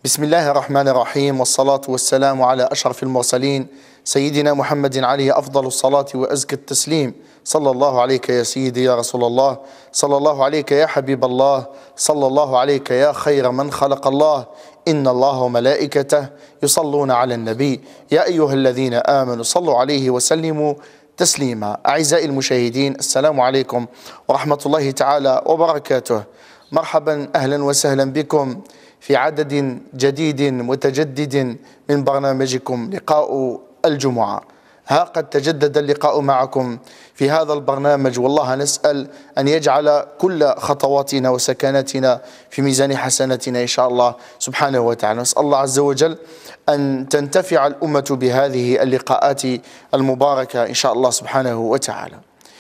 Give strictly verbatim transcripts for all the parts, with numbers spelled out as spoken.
بسم الله الرحمن الرحيم، والصلاة والسلام على أشرف المرسلين سيدنا محمد عليه أفضل الصلاة وأزكى التسليم. صلى الله عليك يا سيدي يا رسول الله، صلى الله عليك يا حبيب الله، صلى الله عليك يا خير من خلق الله. إن الله وملائكته يصلون على النبي يا أيها الذين آمنوا صلوا عليه وسلموا تسليما. أعزائي المشاهدين، السلام عليكم ورحمة الله تعالى وبركاته. مرحبا، أهلا وسهلا بكم في عدد جديد متجدد من برنامجكم لقاء الجمعة. ها قد تجدد اللقاء معكم في هذا البرنامج، والله نسأل أن يجعل كل خطواتنا وسكناتنا في ميزان حسناتنا إن شاء الله سبحانه وتعالى. نسأل الله عز وجل أن تنتفع الأمة بهذه اللقاءات المباركة إن شاء الله سبحانه وتعالى.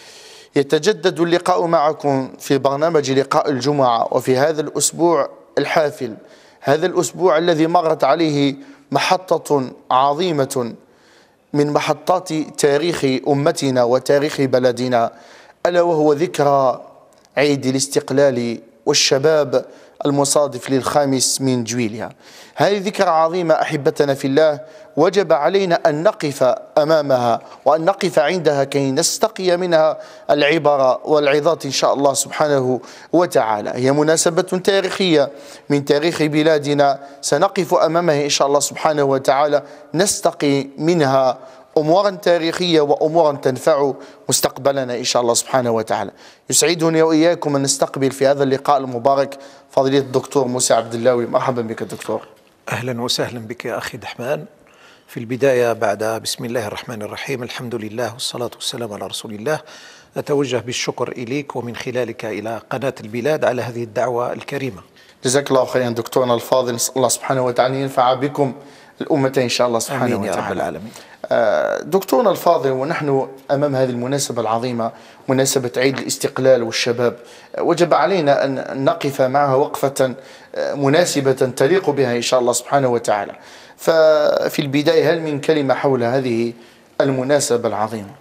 يتجدد اللقاء معكم في برنامج لقاء الجمعة، وفي هذا الأسبوع الحافل، هذا الأسبوع الذي مرت عليه محطة عظيمة من محطات تاريخ أمتنا وتاريخ بلدنا، ألا وهو ذكرى عيد الاستقلال والشباب المصادف للخامس من جويليا. هذه ذكرى عظيمة أحبتنا في الله، وجب علينا أن نقف أمامها وأن نقف عندها كي نستقي منها العبر والعظات إن شاء الله سبحانه وتعالى. هي مناسبة تاريخية من تاريخ بلادنا، سنقف أمامها إن شاء الله سبحانه وتعالى نستقي منها أمورا تاريخية وأمورا تنفع مستقبلنا إن شاء الله سبحانه وتعالى. يسعدني وإياكم أن نستقبل في هذا اللقاء المبارك فضيلة الدكتور موسى عبداللاوي. مرحبا بك دكتور. أهلا وسهلا بك يا أخي دحمان. في البداية بعد بسم الله الرحمن الرحيم، الحمد لله والصلاة والسلام على رسول الله، أتوجه بالشكر إليك ومن خلالك إلى قناة البلاد على هذه الدعوة الكريمة. جزاك الله خيرا دكتورنا الفاضل، نسأل الله سبحانه وتعالى ينفع بكم الأمة إن شاء الله سبحانه آمين وتعالى. يا رب العالمين. دكتورنا الفاضل، ونحن أمام هذه المناسبة العظيمة، مناسبة عيد الاستقلال والشباب، وجب علينا أن نقف معها وقفة مناسبة تليق بها إن شاء الله سبحانه وتعالى. ففي البداية هل من كلمة حول هذه المناسبة العظيمة؟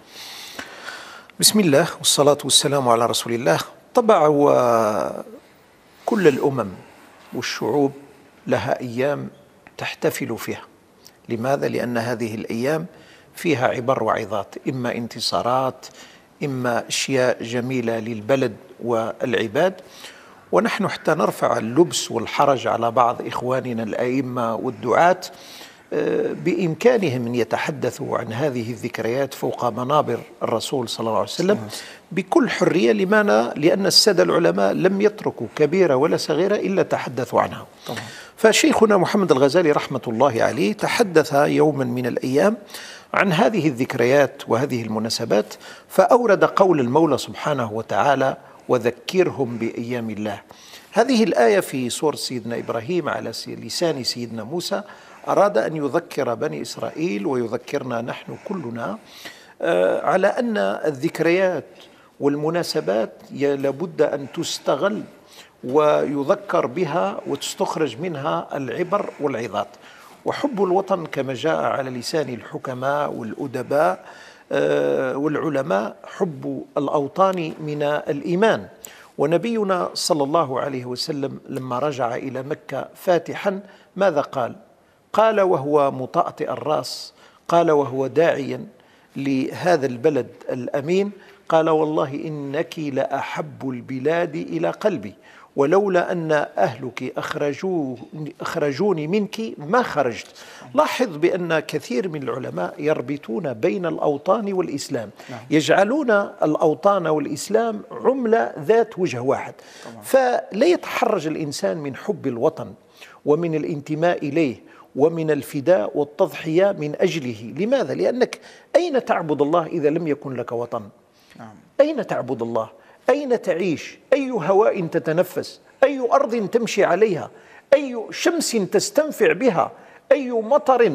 بسم الله والصلاة والسلام على رسول الله. طبعا وكل الأمم والشعوب لها أيام تحتفل فيها. لماذا؟ لأن هذه الأيام فيها عبر وعظات، إما انتصارات، إما أشياء جميلة للبلد والعباد. ونحن حتى نرفع اللبس والحرج على بعض إخواننا الأئمة والدعاة، بإمكانهم أن يتحدثوا عن هذه الذكريات فوق منابر الرسول صلى الله عليه وسلم بكل حرية. لماذا؟ لأن السادة العلماء لم يتركوا كبيرة ولا صغيرة إلا تحدثوا عنها. طبعا. فشيخنا محمد الغزالي رحمة الله عليه تحدث يوما من الأيام عن هذه الذكريات وهذه المناسبات، فأورد قول المولى سبحانه وتعالى: وذكرهم بأيام الله. هذه الآية في سورة سيدنا إبراهيم على لسان سيدنا موسى، أراد أن يذكر بني إسرائيل ويذكرنا نحن كلنا على أن الذكريات والمناسبات لابد أن تستغل ويذكر بها وتستخرج منها العبر والعظات. وحب الوطن كما جاء على لسان الحكماء والأدباء والعلماء، حب الأوطان من الإيمان. ونبينا صلى الله عليه وسلم لما رجع إلى مكة فاتحا ماذا قال؟ قال وهو مطأطئ الرأس، قال وهو داعيا لهذا البلد الأمين، قال والله إنك لأحب البلاد إلى قلبي، ولولا أن أهلك أخرجوني, أخرجوني منك ما خرجت. لاحظ بأن كثير من العلماء يربطون بين الأوطان والإسلام، يجعلون الأوطان والإسلام عملة ذات وجه واحد. فلا يتحرج الإنسان من حب الوطن ومن الانتماء إليه ومن الفداء والتضحية من أجله. لماذا؟ لأنك أين تعبد الله إذا لم يكن لك وطن؟ أين تعبد الله؟ أين تعيش؟ أي هواء تتنفس؟ أي أرض تمشي عليها؟ أي شمس تستنفع بها؟ أي مطر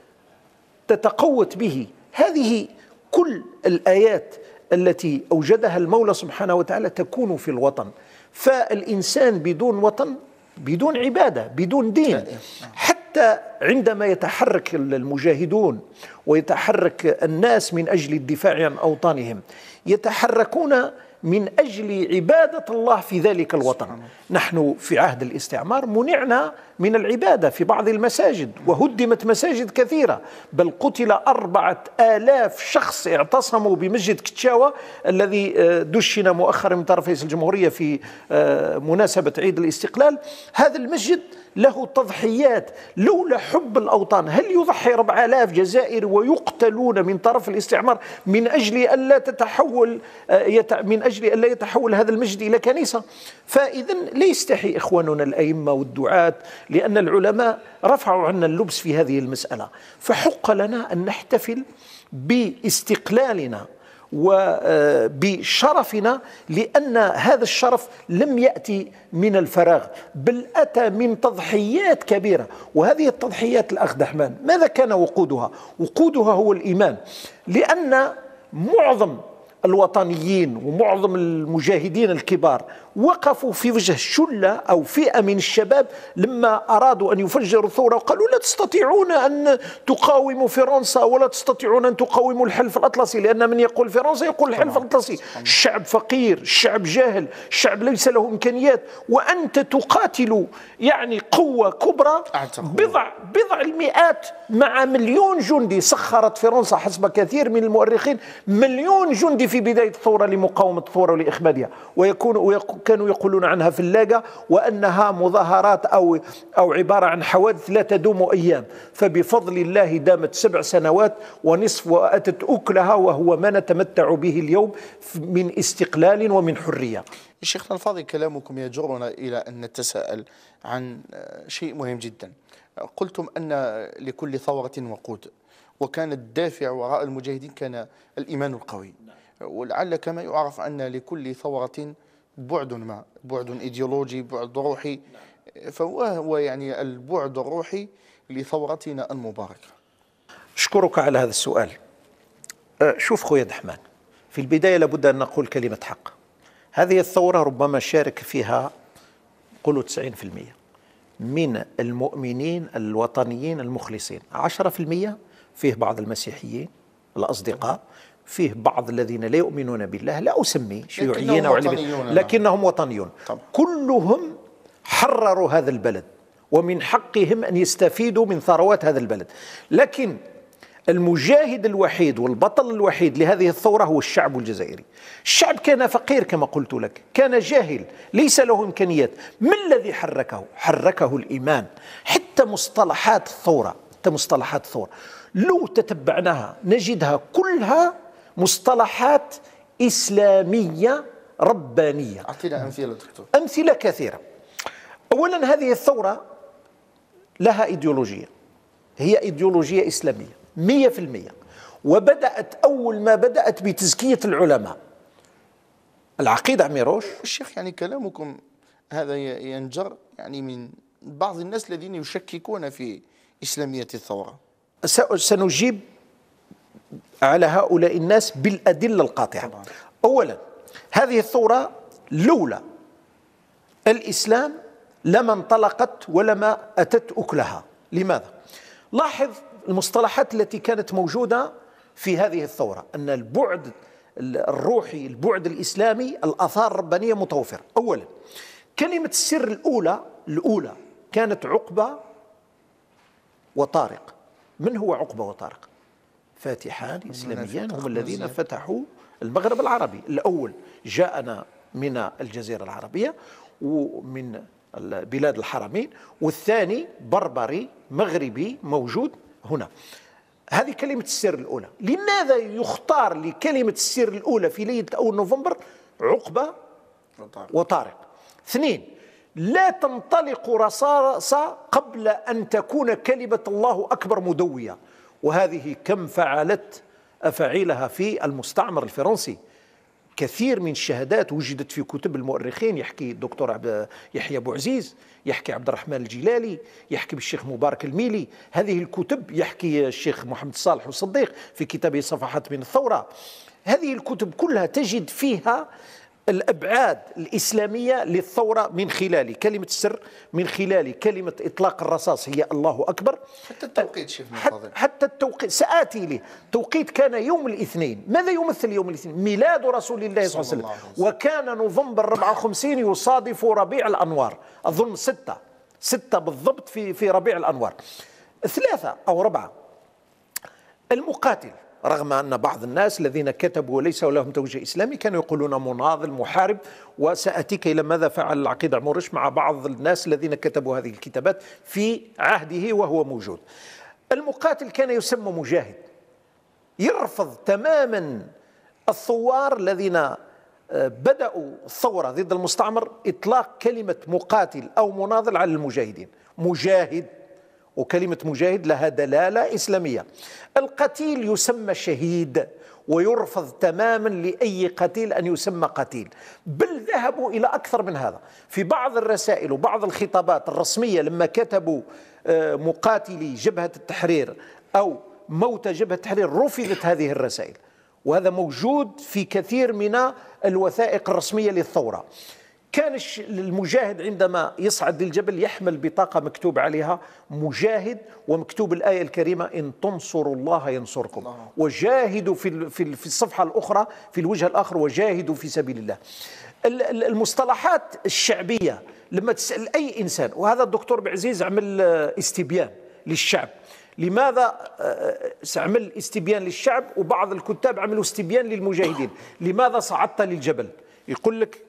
تتقوت به؟ هذه كل الآيات التي أوجدها المولى سبحانه وتعالى تكون في الوطن. فالإنسان بدون وطن، بدون عبادة، بدون دين. حتى عندما يتحرك المجاهدون ويتحرك الناس من أجل الدفاع عن أوطانهم، يتحركون من أجل عبادة الله في ذلك الوطن. نحن في عهد الاستعمار منعنا من العبادة في بعض المساجد، وهدمت مساجد كثيرة، بل قتل أربعة آلاف شخص اعتصموا بمسجد كتشاوة الذي دشن مؤخرا من طرف رئيس الجمهورية في مناسبة عيد الاستقلال. هذا المسجد له تضحيات، لولا حب الأوطان هل يضحي أربعة آلاف جزائري ويقتلون من طرف الاستعمار من أجل ألا تتحول من أجل ألا يتحول هذا المسجد إلى كنيسة؟ فإذا لا يستحي إخواننا الأئمة والدعاة، لأن العلماء رفعوا عنا اللبس في هذه المسألة، فحق لنا أن نحتفل باستقلالنا وبشرفنا، لأن هذا الشرف لم يأتي من الفراغ، بل أتى من تضحيات كبيرة. وهذه التضحيات الأخ دحمان ماذا كان وقودها؟ وقودها هو الإيمان، لأن معظم الوطنيين ومعظم المجاهدين الكبار وقفوا في وجه شلة أو فئة من الشباب لما أرادوا أن يفجروا الثورة، وقالوا لا تستطيعون أن تقاوموا فرنسا ولا تستطيعون أن تقاوموا الحلف الأطلسي، لأن من يقول فرنسا يقول الحلف الأطلسي. الشعب فقير، الشعب جاهل، الشعب ليس له إمكانيات، وأنت تقاتل يعني قوة كبرى بضع بضع المئات مع مليون جندي. سخرت فرنسا حسب كثير من المؤرخين مليون جندي في بداية الثورة لمقاومة الثورة ولإخمادها، ويكون كانوا يقولون عنها فلاقة، وأنها مظاهرات أو أو عبارة عن حوادث لا تدوم أيام. فبفضل الله دامت سبع سنوات ونصف وأتت أكلها، وهو ما نتمتع به اليوم من استقلال ومن حرية. شيخنا الفاضل، كلامكم يجرنا إلى أن نتساءل عن شيء مهم جدا. قلتم أن لكل ثورة وقود، وكان الدافع وراء المجاهدين كان الإيمان القوي، ولعل كما يعرف أن لكل ثورة بعد ما، بعد إيديولوجي، بعد روحي، فهو يعني البعد الروحي لثورتنا المباركة. أشكرك على هذا السؤال. شوف خويا دحمان، في البداية لابد أن نقول كلمة حق. هذه الثورة ربما شارك فيها قولوا تسعين بالمئة من المؤمنين الوطنيين المخلصين، عشرة بالمئة فيه بعض المسيحيين الأصدقاء، فيه بعض الذين لا يؤمنون بالله، لا أسمي شيوعيين أو علميين، لكنهم وطنيون. طبعا. كلهم حرروا هذا البلد، ومن حقهم أن يستفيدوا من ثروات هذا البلد. لكن المجاهد الوحيد والبطل الوحيد لهذه الثورة هو الشعب الجزائري. الشعب كان فقير كما قلت لك، كان جاهل، ليس له إمكانيات. ما الذي حركه؟ حركه الإيمان. حتى مصطلحات الثورة، حتى مصطلحات الثورة لو تتبعناها نجدها كلها مصطلحات إسلامية ربانية. أعطينا أمثلة دكتور. أمثلة كثيرة. أولا هذه الثورة لها إيديولوجية، هي إيديولوجية إسلامية مية في المية، وبدأت أول ما بدأت بتزكية العلماء. العقيدة عميروش الشيخ، يعني كلامكم هذا ينجر يعني من بعض الناس الذين يشككون في إسلامية الثورة. سنجيب على هؤلاء الناس بالأدلة القاطعة. طبعا. أولا هذه الثورة لولا الإسلام لما انطلقت ولما أتت أكلها. لماذا؟ لاحظ المصطلحات التي كانت موجودة في هذه الثورة، أن البعد الروحي، البعد الإسلامي، الآثار الربانية متوفرة. أولا كلمة السر الأولى الأولى كانت عقبة وطارق. من هو عقبة وطارق؟ فاتحان إسلاميان هم الذين فتحوا المغرب العربي. الأول جاءنا من الجزيرة العربية ومن بلاد الحرمين، والثاني بربري مغربي موجود هنا. هذه كلمة السر الأولى. لماذا يختار لكلمة السر الأولى في ليلة أول نوفمبر عقبة وطارق؟ اثنين، لا تنطلق رصاصة قبل أن تكون كلمة الله أكبر مدوية، وهذه كم فعلت أفعيلها في المستعمر الفرنسي. كثير من الشهادات وجدت في كتب المؤرخين، يحكي الدكتور يحيى بوعزيز، يحكي عبد الرحمن الجلالي، يحكي بالشيخ مبارك الميلي. هذه الكتب يحكي الشيخ محمد صالح الصديق في كتابه صفحات من الثورة. هذه الكتب كلها تجد فيها الأبعاد الإسلامية للثورة من خلال كلمة السر، من خلال كلمة إطلاق الرصاص هي الله أكبر. حتى التوقيت شيخنا الفاضل، حتى التوقيت سآتي له. توقيت كان يوم الاثنين. ماذا يمثل يوم الاثنين؟ ميلاد رسول الله صلى الله عليه وسلم. وكان نوفمبر أربعة وخمسين يصادف ربيع الأنوار، أظن ستة ستة بالضبط في في ربيع الأنوار. ثلاثة أو أربعة. المقاتل، رغم أن بعض الناس الذين كتبوا وليس لهم توجه إسلامي كانوا يقولون مناضل محارب، وسأتيك إلى ماذا فعل العقيد عمورش مع بعض الناس الذين كتبوا هذه الكتابات في عهده وهو موجود. المقاتل كان يسمى مجاهد، يرفض تماما الثوار الذين بدأوا الثورة ضد المستعمر إطلاق كلمة مقاتل أو مناضل على المجاهدين. مجاهد، وكلمة مجاهد لها دلالة إسلامية. القتيل يسمى شهيد، ويرفض تماما لأي قتيل أن يسمى قتيل، بل ذهبوا إلى أكثر من هذا. في بعض الرسائل وبعض الخطابات الرسمية لما كتبوا مقاتلي جبهة التحرير أو موت جبهة التحرير رفضت هذه الرسائل، وهذا موجود في كثير من الوثائق الرسمية للثورة. كان المجاهد عندما يصعد للجبل يحمل بطاقة مكتوب عليها مجاهد، ومكتوب الآية الكريمة إن تنصروا الله ينصركم، وجاهدوا في في الصفحة الأخرى في الوجه الآخر وجاهدوا في سبيل الله. المصطلحات الشعبية لما تسأل أي إنسان، وهذا الدكتور بعزيز عمل استبيان للشعب، لماذا عمل استبيان للشعب وبعض الكتاب عملوا استبيان للمجاهدين، لماذا صعدت للجبل؟ يقول لك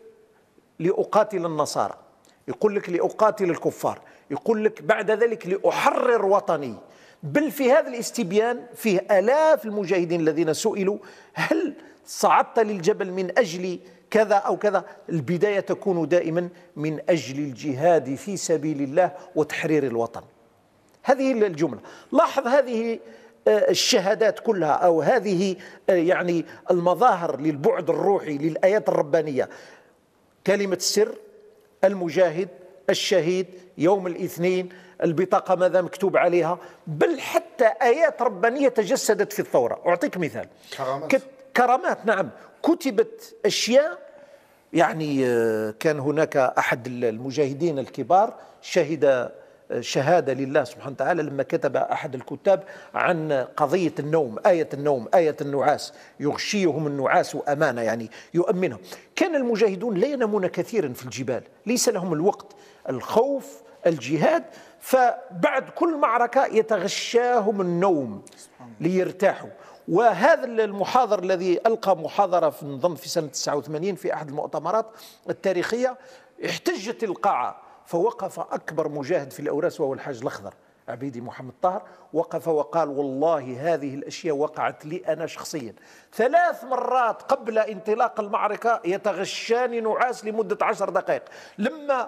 لأقاتل النصارى، يقول لك لأقاتل الكفار، يقول لك بعد ذلك لأحرر وطني. بل في هذا الاستبيان فيه آلاف المجاهدين الذين سئلوا هل صعدت للجبل من أجل كذا أو كذا؟ البداية تكون دائما من أجل الجهاد في سبيل الله وتحرير الوطن. هذه الجملة. لاحظ هذه الشهادات كلها أو هذه يعني المظاهر للبعد الروحي للآيات الربانية. كلمة السر، المجاهد، الشهيد، يوم الاثنين، البطاقة ماذا مكتوب عليها، بل حتى آيات ربانية تجسدت في الثورة. أعطيك مثال. كرامات. كرامات، نعم. كتبت أشياء، يعني كان هناك أحد المجاهدين الكبار شهد شهادة لله سبحانه وتعالى لما كتب أحد الكتاب عن قضية النوم، آية النوم، آية النعاس، يغشيهم النعاس أمانة، يعني يؤمنهم. كان المجاهدون لا ينامون كثيرا في الجبال، ليس لهم الوقت، الخوف، الجهاد، فبعد كل معركة يتغشاهم النوم ليرتاحوا. وهذا المحاضر الذي ألقى محاضرة في نظن في سنة تسعة وثمانين في أحد المؤتمرات التاريخية، احتجت القاعة، فوقف أكبر مجاهد في الأوراس وهو الحاج الأخضر عبيدي محمد طاهر، وقف وقال والله هذه الأشياء وقعت لي أنا شخصيا ثلاث مرات قبل انطلاق المعركة، يتغشاني نعاس لمدة عشر دقائق، لما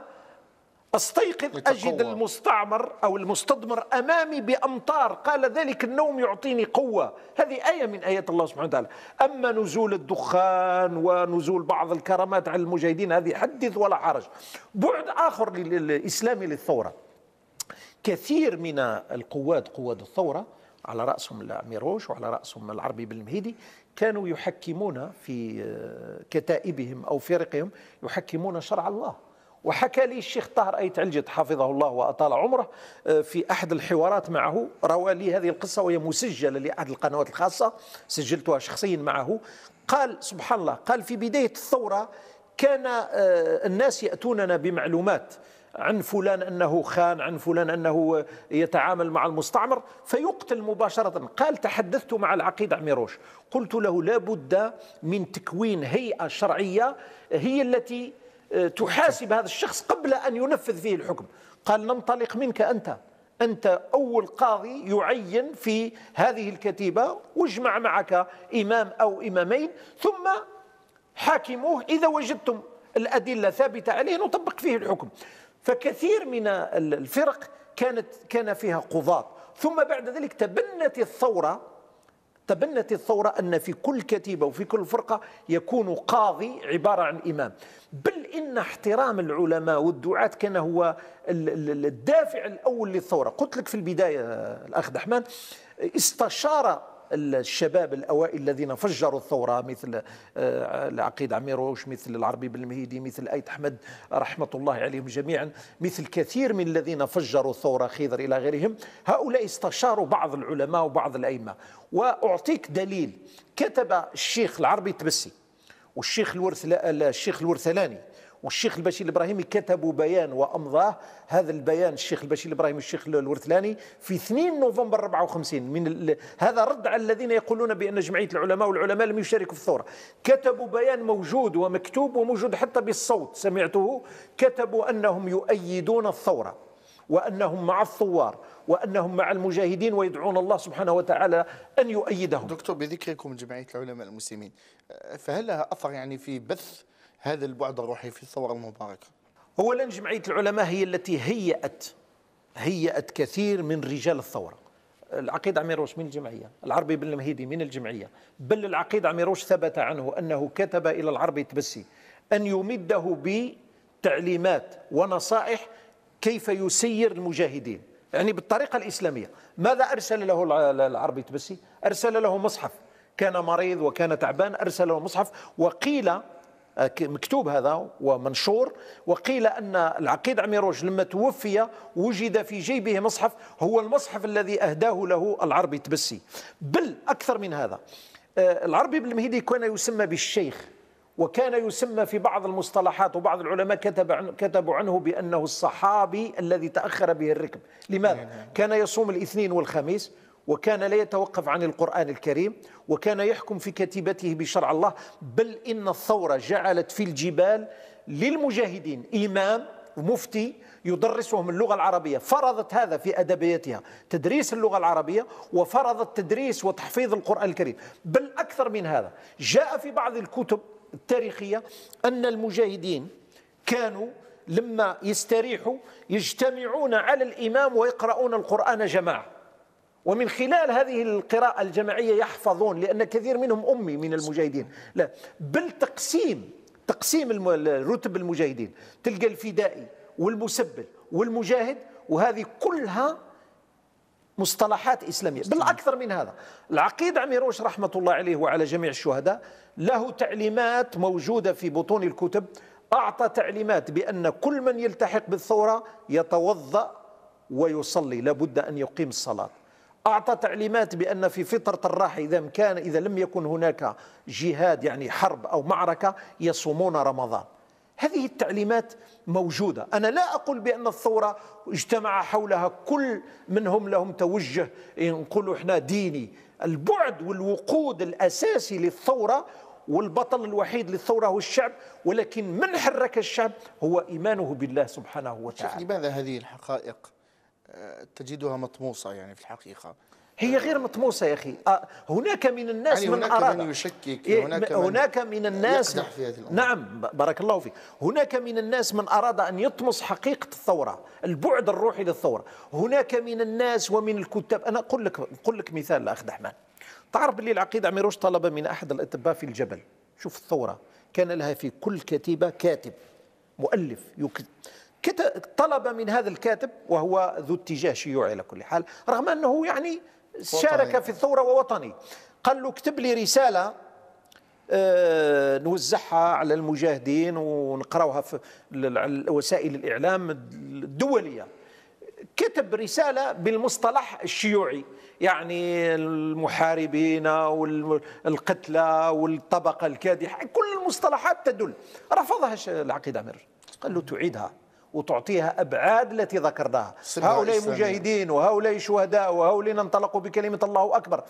أستيقظ أجد المستعمر أو المستضمر أمامي بأمطار، قال ذلك النوم يعطيني قوة. هذه آية من آيات الله سبحانه وتعالى. أما نزول الدخان ونزول بعض الكرامات على المجاهدين هذه حدث ولا حرج. بعد آخر للإسلام للثورة، كثير من القوات قوات الثورة على رأسهم الأمير روش وعلى رأسهم العربي بن المهيدي كانوا يحكمون في كتائبهم أو فرقهم يحكمون شرع الله. وحكى لي الشيخ طاهر أيت علجت حفظه الله وأطال عمره في أحد الحوارات معه، روى لي هذه القصة وهي مسجلة لأحد القنوات الخاصة، سجلتها شخصيا معه. قال سبحان الله، قال في بداية الثورة كان الناس يأتوننا بمعلومات عن فلان أنه خان، عن فلان أنه يتعامل مع المستعمر فيقتل مباشرة. قال تحدثت مع العقيد عميروش، قلت له لا بد من تكوين هيئة شرعية هي التي تحاسب هذا الشخص قبل أن ينفذ فيه الحكم. قال ننطلق منك أنت، أنت أول قاضي يعين في هذه الكتيبة، واجمع معك إمام أو إمامين ثم حاكموه، إذا وجدتم الأدلة ثابتة عليه نطبق فيه الحكم. فكثير من الفرق كانت كان فيها قضاة. ثم بعد ذلك تبنت الثورة تبنت الثورة أن في كل كتيبة وفي كل فرقة يكون قاضي عبارة عن إمام. بل إن احترام العلماء والدعاة كان هو الدافع الأول للثورة. قلت لك في البداية الأخ دحمان، استشار الشباب الأوائل الذين فجروا الثورة مثل العقيد عميروش، مثل العربي بن المهيدي، مثل أيت أحمد رحمة الله عليهم جميعا، مثل كثير من الذين فجروا الثورة، خيضر إلى غيرهم. هؤلاء استشاروا بعض العلماء وبعض الأئمة. وأعطيك دليل، كتب الشيخ العربي التبسي والشيخ الورث الشيخ الورثلاني والشيخ البشير الإبراهيمي كتبوا بيان وأمضاه. هذا البيان الشيخ البشير الإبراهيمي والشيخ الورثلاني في اثنين نوفمبر أربعة وخمسين. من ال... هذا رد على الذين يقولون بأن جمعية العلماء والعلماء لم يشاركوا في الثورة. كتبوا بيان موجود ومكتوب وموجود حتى بالصوت سمعته، كتبوا أنهم يؤيدون الثورة وأنهم مع الثوار وأنهم مع المجاهدين ويدعون الله سبحانه وتعالى أن يؤيدهم. دكتور، بذكركم جمعية العلماء المسلمين، فهل لها أثر يعني في بث هذا البعد الروحي في الثورة المباركة؟ أولا جمعية العلماء هي التي هيأت هيأت كثير من رجال الثورة. العقيد عميروش من الجمعية، العربي بن المهيدي من الجمعية، بل العقيد عميروش ثبت عنه أنه كتب إلى العربي تبسي أن يمده بتعليمات ونصائح كيف يسير المجاهدين، يعني بالطريقة الإسلامية. ماذا أرسل له العربي تبسي؟ أرسل له مصحف، كان مريض وكان تعبان، أرسل له مصحف، وقيل مكتوب هذا ومنشور، وقيل أن العقيد عميروش لما توفي وجد في جيبه مصحف هو المصحف الذي أهداه له العربي تبسي. بل أكثر من هذا، العربي بن المهيدي كان يسمى بالشيخ، وكان يسمى في بعض المصطلحات، وبعض العلماء كتب عن كتبوا عنه بأنه الصحابي الذي تأخر به الركب. لماذا؟ كان يصوم الاثنين والخميس، وكان لا يتوقف عن القرآن الكريم، وكان يحكم في كتيبته بشرع الله. بل إن الثورة جعلت في الجبال للمجاهدين إمام ومفتي يدرسهم اللغة العربية، فرضت هذا في أدبياتها تدريس اللغة العربية، وفرضت تدريس وتحفيظ القرآن الكريم. بل أكثر من هذا، جاء في بعض الكتب التاريخية أن المجاهدين كانوا لما يستريحوا يجتمعون على الإمام ويقرؤون القرآن جماعة، ومن خلال هذه القراءة الجماعية يحفظون، لأن كثير منهم أمي من المجاهدين. لا، بل تقسيم تقسيم رتب المجاهدين، تلقى الفدائي والمسبل والمجاهد، وهذه كلها مصطلحات إسلامية. بل أكثر من هذا، العقيد عميروش رحمة الله عليه وعلى جميع الشهداء له تعليمات موجودة في بطون الكتب، أعطى تعليمات بأن كل من يلتحق بالثورة يتوضأ ويصلي، لابد أن يقيم الصلاة. أعطى تعليمات بأن في فترة الراحة إذا كان إذا لم يكن هناك جهاد يعني حرب أو معركة يصومون رمضان. هذه التعليمات موجودة. أنا لا أقول بأن الثورة اجتمع حولها كل منهم لهم توجه نقولوا إحنا ديني. البعد والوقود الأساسي للثورة والبطل الوحيد للثورة هو الشعب، ولكن من حرك الشعب هو إيمانه بالله سبحانه وتعالى. لماذا هذه الحقائق تجدها مطموسة يعني في الحقيقة؟ هي غير مطموسة يا أخي. هناك من الناس يعني من هناك أراد من يشكك، هناك, هناك من الناس يقدح في هذه الأمور. نعم بارك الله فيك. هناك من الناس من أراد أن يطمس حقيقة الثورة، البعد الروحي للثورة. هناك من الناس ومن الكتاب. أنا أقول لك أقول لك مثال لأخ دحمان. تعرف باللي العقيد عميروش طلب من أحد الأطباء في الجبل، شوف الثورة كان لها في كل كتيبة كاتب مؤلف يكتب، طلب من هذا الكاتب وهو ذو اتجاه شيوعي على كل حال، رغم أنه يعني شارك في الثورة ووطني، قال له اكتب لي رسالة آه نوزعها على المجاهدين ونقرأها في وسائل الإعلام الدولية. كتب رسالة بالمصطلح الشيوعي، يعني المحاربين والقتلى والطبقة الكادحة، كل المصطلحات تدل. رفضها العقيد عمير، قال له تعيدها وتعطيها أبعاد التي ذكرناها، هؤلاء مجاهدين وهؤلاء شهداء وهؤلاء انطلقوا بكلمة الله أكبر.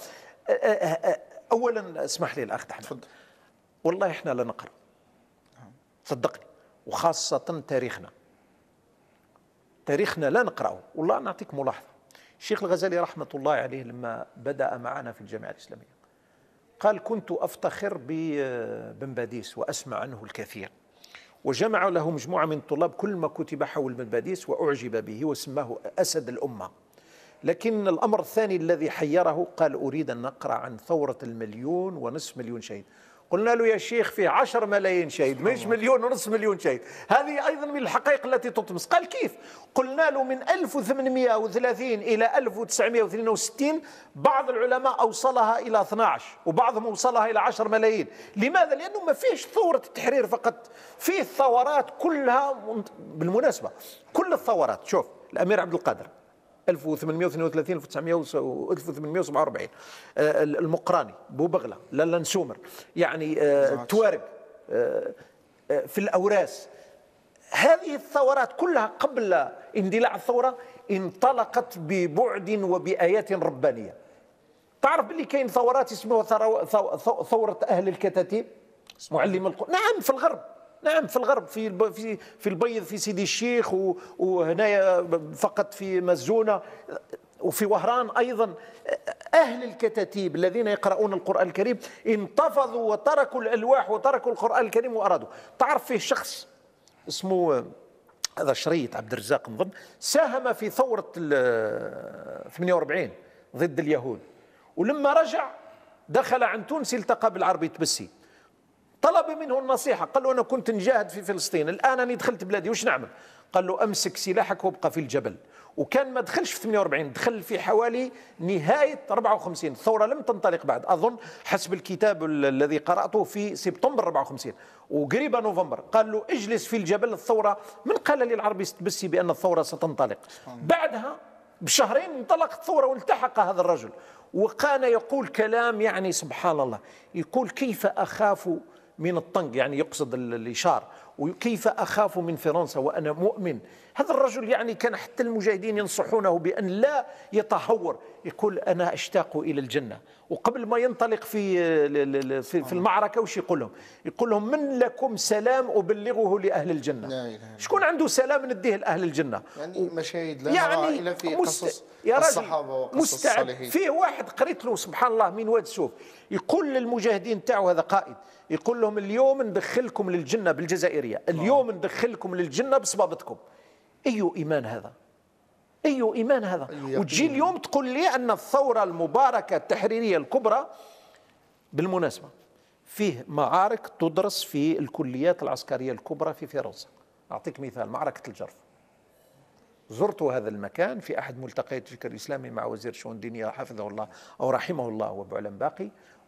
أولا اسمح لي الأخ أحمد، والله إحنا لا نقرأ صدقني، وخاصة تاريخنا تاريخنا لا نقرأه. والله نعطيك ملاحظة، الشيخ الغزالي رحمة الله عليه لما بدأ معنا في الجامعة الإسلامية قال كنت أفتخر ببن باديس وأسمع عنه الكثير، وجمع له مجموعة من الطلاب كل ما كتب حول بن باديس وأعجب به وسماه أسد الأمة. لكن الأمر الثاني الذي حيره قال أريد أن نقرأ عن ثورة المليون ونصف مليون شهيد. قلنا له يا شيخ في عشر ملايين شهيد مش مليون ونصف مليون شهيد، هذه أيضا من الحقائق التي تطمس. قال كيف؟ قلنا له من ألف وثمانمئة وثلاثين إلى ألف وتسعمئة واثنين وستين بعض العلماء أوصلها إلى اثني عشر وبعضهم أوصلها إلى عشر ملايين. لماذا؟ لأنه ما فيش ثورة التحرير فقط، في الثورات كلها. بالمناسبة كل الثورات، شوف الأمير عبد القادر ألف وثمانمئة واثنين وثلاثين ألف وتسعمئة ألف وثمانمئة وسبعة وأربعين، المقراني، بوبغلة، لالا نسومر، يعني التوارق في الأوراس، هذه الثورات كلها قبل اندلاع الثورة انطلقت ببعد وبآيات ربانية. تعرف باللي كاين ثورات اسمها ثورة أهل الكتاتيب، معلم القرآن. نعم في الغرب، نعم في الغرب، في في في البيض، في سيدي الشيخ، وهنايا فقط في مزونة، وفي وهران أيضا. أهل الكتاتيب الذين يقرؤون القرآن الكريم انتفضوا وتركوا الألواح وتركوا القرآن الكريم وأرادوا. تعرف فيه شخص اسمه هذا شريط عبد الرزاق نظن، ساهم في ثورة ثمانية وأربعين ضد اليهود، ولما رجع دخل عن تونس التقى بالعربي تبسي، طلب منه النصيحة، قال له أنا كنت نجاهد في فلسطين، الآن أنا دخلت بلادي وش نعمل؟ قال له أمسك سلاحك وابقى في الجبل. وكان ما دخلش في ثمانية وأربعين، دخل في حوالي نهاية أربعة وخمسين، الثورة لم تنطلق بعد، أظن حسب الكتاب الذي قرأته في سبتمبر أربعة وخمسين وقريبا نوفمبر. قال له اجلس في الجبل، الثورة من قال للعربي تبسي بأن الثورة ستنطلق؟ بعدها بشهرين انطلقت الثورة والتحق هذا الرجل، وكان يقول كلام يعني سبحان الله، يقول كيف أخاف من الطنق، يعني يقصد الإشار، وكيف أخاف من فرنسا وأنا مؤمن. هذا الرجل يعني كان حتى المجاهدين ينصحونه بأن لا يتهور، يقول أنا أشتاق إلى الجنة. وقبل ما ينطلق في في المعركة وش يقول لهم؟ يقول لهم من لكم سلام أبلغه لأهل الجنة. شكون عنده سلام نديه لأهل الجنة؟ يعني مشاهد لا يعني إلا في قصص يا الصحابة وقصص الصالحين. فيه واحد قريت له سبحان الله من واد سوف، يقول للمجاهدين تاعو، هذا قائد، يقول لهم اليوم ندخلكم للجنة بالجزائرية، اليوم ندخلكم للجنة بصبابتكم. أي إيمان هذا؟ أي إيمان هذا؟ وتجي اليوم تقول لي أن الثورة المباركة التحريرية الكبرى، بالمناسبة فيه معارك تدرس في الكليات العسكرية الكبرى في فرنسا. أعطيك مثال، معركة الجرف. زرت هذا المكان في أحد ملتقيات الفكر الإسلامي مع وزير الشؤون الدينية حفظه الله أو رحمه الله وأبو علم باقي،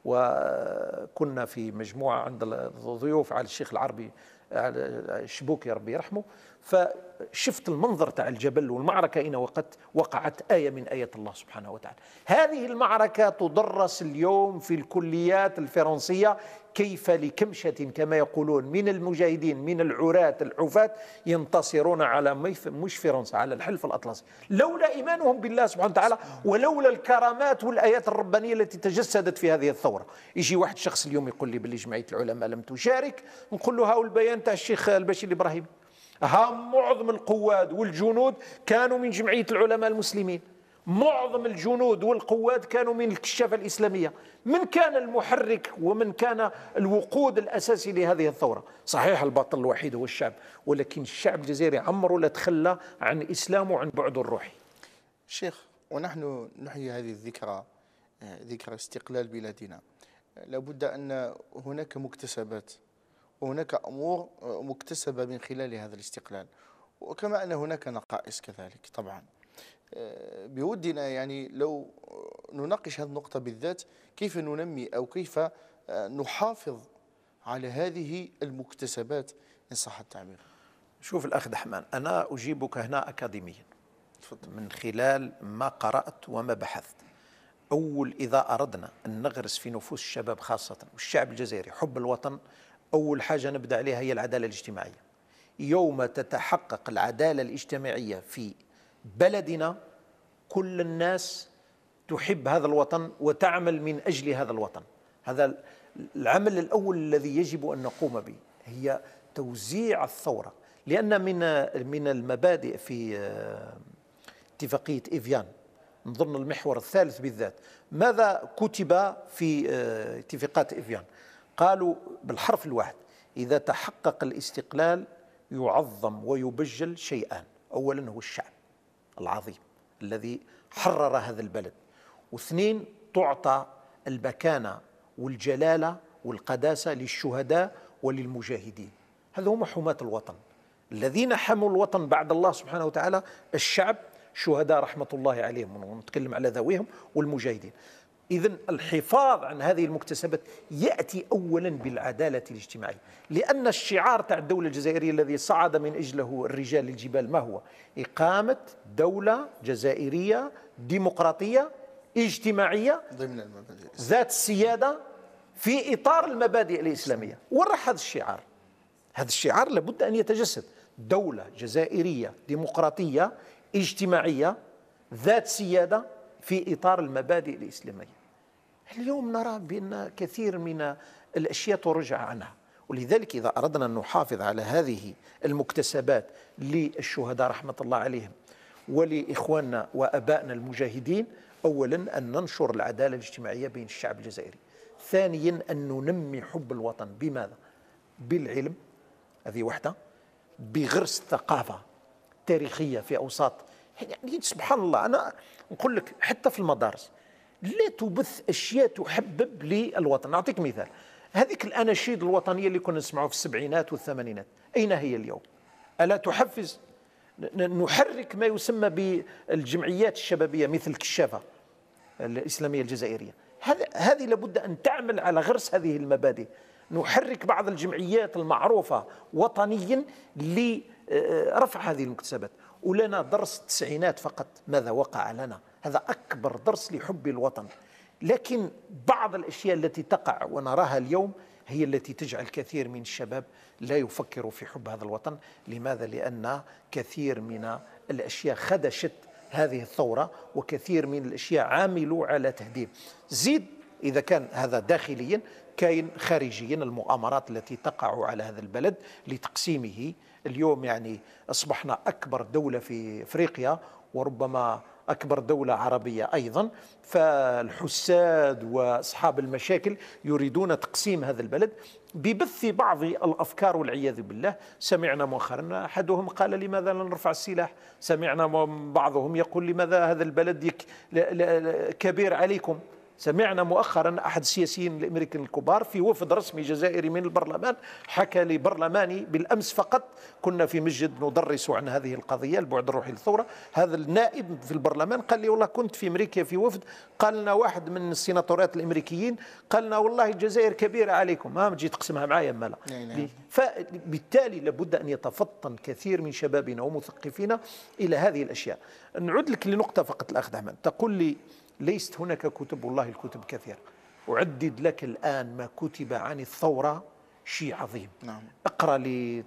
وكنا في مجموعة عند الضيوف على الشيخ العربي الشبوكي ربي يرحمه، فشفت المنظر تاع الجبل والمعركة أين وقت وقعت آية من آيات الله سبحانه وتعالى. هذه المعركة تدرس اليوم في الكليات الفرنسية، كيف لكمشة كما يقولون من المجاهدين من العراة العفاة ينتصرون على مش فرنسا، على الحلف الأطلسي، لولا إيمانهم بالله سبحانه وتعالى ولولا الكرامات والآيات الربانية التي تجسدت في هذه الثورة. يجي واحد شخص اليوم يقول لي باللي جمعية العلماء لم تشارك، نقول له هاو البيان تاع الشيخ البشير الإبراهيمي، ها معظم القواد والجنود كانوا من جمعية العلماء المسلمين، معظم الجنود والقوات كانوا من الكشافة الإسلامية. من كان المحرك ومن كان الوقود الأساسي لهذه الثورة؟ صحيح البطل الوحيد هو الشعب، ولكن الشعب الجزائري عمره لا تخلى عن إسلامه وعن بعده الروحي. شيخ، ونحن نحيي هذه الذكرى، ذكرى استقلال بلادنا، لابد أن هناك مكتسبات وهناك أمور مكتسبة من خلال هذا الاستقلال، وكما أن هناك نقائص كذلك. طبعا بودنا يعني لو نناقش هذه النقطة بالذات، كيف ننمي أو كيف نحافظ على هذه المكتسبات إن صح التعبير. شوف الأخ دحمان، أنا أجيبك هنا أكاديميا من خلال ما قرأت وما بحثت. أول إذا أردنا أن نغرس في نفوس الشباب خاصة والشعب الجزائري حب الوطن، أول حاجة نبدأ عليها هي العدالة الاجتماعية. يوم تتحقق العدالة الاجتماعية في بلدنا كل الناس تحب هذا الوطن وتعمل من أجل هذا الوطن. هذا العمل الأول الذي يجب أن نقوم به، هي توزيع الثورة. لأن من من المبادئ في اتفاقية إيفيان، نظن المحور الثالث بالذات، ماذا كتب في اتفاقات إيفيان؟ قالوا بالحرف الواحد: إذا تحقق الاستقلال يعظم ويبجل شيئان، أولا هو الشعب العظيم الذي حرر هذا البلد، واثنين تعطى المكانة والجلالة والقداسة للشهداء وللمجاهدين. هذا هم حماة الوطن الذين حموا الوطن بعد الله سبحانه وتعالى، الشعب، شهداء رحمة الله عليهم، ونتكلم على ذويهم، والمجاهدين. إذن الحفاظ عن هذه المكتسبات يأتي أولا بالعدالة الاجتماعية، لأن الشعار تاع الدولة الجزائرية الذي صعد من أجله الرجال للجبال ما هو؟ إقامة دولة جزائرية ديمقراطية اجتماعية ضمن المبادئ ذات السيادة في إطار المبادئ الإسلامية. وين راح هذا الشعار؟ هذا الشعار لابد أن يتجسد. دولة جزائرية ديمقراطية اجتماعية ذات سيادة في إطار المبادئ الإسلامية. اليوم نرى بأن كثير من الأشياء ترجع عنها، ولذلك إذا أردنا أن نحافظ على هذه المكتسبات للشهداء رحمة الله عليهم ولإخواننا وأبائنا المجاهدين، أولا أن ننشر العدالة الاجتماعية بين الشعب الجزائري، ثانيا أن ننمي حب الوطن. بماذا؟ بالعلم، هذه واحدة، بغرس الثقافة التاريخية في أوساط، يعني سبحان الله أنا نقول لك حتى في المدارس لا تبث أشياء تحبب للوطن. أعطيك مثال، هذيك الأناشيد الوطنية اللي كنا نسمعها في السبعينات والثمانينات أين هي اليوم؟ ألا تحفز؟ نحرك ما يسمى بالجمعيات الشبابية مثل الكشافة الإسلامية الجزائرية، هذه لابد أن تعمل على غرس هذه المبادئ. نحرك بعض الجمعيات المعروفة وطنيا لرفع هذه المكتسبات. ولنا درس التسعينات فقط ماذا وقع لنا، هذا أكبر درس لحب الوطن. لكن بعض الأشياء التي تقع ونراها اليوم هي التي تجعل كثير من الشباب لا يفكروا في حب هذا الوطن. لماذا؟ لأن كثير من الأشياء خدشت هذه الثورة، وكثير من الأشياء عاملوا على تهديم. زيد إذا كان هذا داخليا، كاين خارجيا المؤامرات التي تقع على هذا البلد لتقسيمه. اليوم يعني أصبحنا أكبر دولة في أفريقيا، وربما أكبر دولة عربية أيضا، فالحساد وأصحاب المشاكل يريدون تقسيم هذا البلد ببث بعض الأفكار والعياذ بالله. سمعنا مؤخرا أحدهم قال لماذا لا نرفع السلاح، سمعنا بعضهم يقول لماذا هذا البلد يك كبير عليكم. سمعنا مؤخرا أحد السياسيين الأمريكان الكبار في وفد رسمي جزائري من البرلمان حكى لي برلماني بالأمس فقط، كنا في مسجد ندرس عن هذه القضية البعد الروحي للثورة، هذا النائب في البرلمان قال لي والله كنت في أمريكا في وفد، قال لنا واحد من السيناتورات الأمريكيين قال لنا والله الجزائر كبيرة عليكم، ما تجي تقسمها معايا مالا. فبالتالي لابد أن يتفطن كثير من شبابنا ومثقفينا إلى هذه الأشياء. نعود لك لنقطة فقط الأخ أحمد، تقول لي ليست هناك كتب، والله الكتب كثيرة. أعدد لك الآن ما كتب عن الثورة شيء عظيم. نعم. أقرأ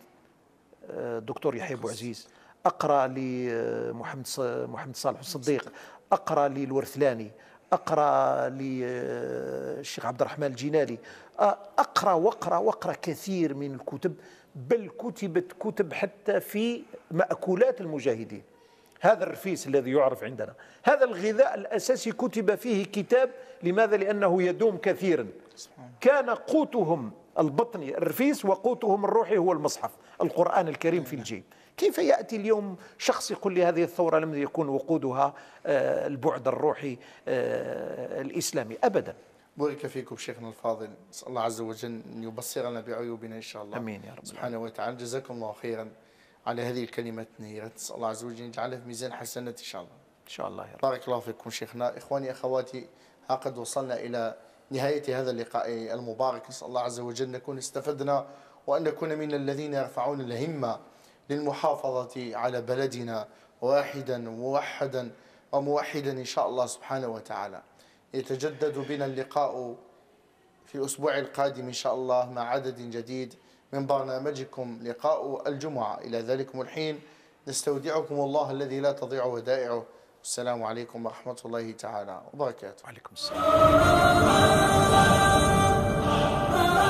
لدكتور يحيى أبو عزيز، أقرأ لمحمد محمد صالح الصديق، أقرأ للورثلاني، أقرأ للشيخ عبد الرحمن الجنالي، أقرأ وأقرأ وأقرأ كثير من الكتب، بل كتبت كتب حتى في مأكولات المجاهدين. هذا الرفيس الذي يعرف عندنا، هذا الغذاء الأساسي كتب فيه كتاب. لماذا؟ لأنه يدوم كثيرا. كان قوتهم البطني الرفيس، وقوتهم الروحي هو المصحف القرآن الكريم في الجيب. كيف يأتي اليوم شخص يقول لي هذه الثورة لم يكن وقودها البعد الروحي الإسلامي؟ أبدا. بارك فيكم شيخنا الفاضل، نسأل الله عز وجل أن يبصرنا بعيوبنا إن شاء الله. أمين يا رب سبحانه وتعالى. جزاكم الله خيرا على هذه الكلمات النهيرة، نسأل الله عز وجل يجعلها في ميزان حسنات إن شاء الله. إن شاء الله يا رب. بارك الله فيكم شيخنا. إخواني أخواتي، ها قد وصلنا إلى نهاية هذا اللقاء المبارك، نسأل الله عز وجل نكون استفدنا، وأن نكون من الذين يرفعون الهمة للمحافظة على بلدنا واحدا موحدا وموحدا إن شاء الله سبحانه وتعالى. يتجدد بنا اللقاء في الأسبوع القادم إن شاء الله مع عدد جديد من برنامجكم لقاء الجمعة. إلى ذلكم الحين نستودعكم الله الذي لا تضيع ودائعه. السلام عليكم ورحمة الله تعالى وبركاته. وعليكم السلام.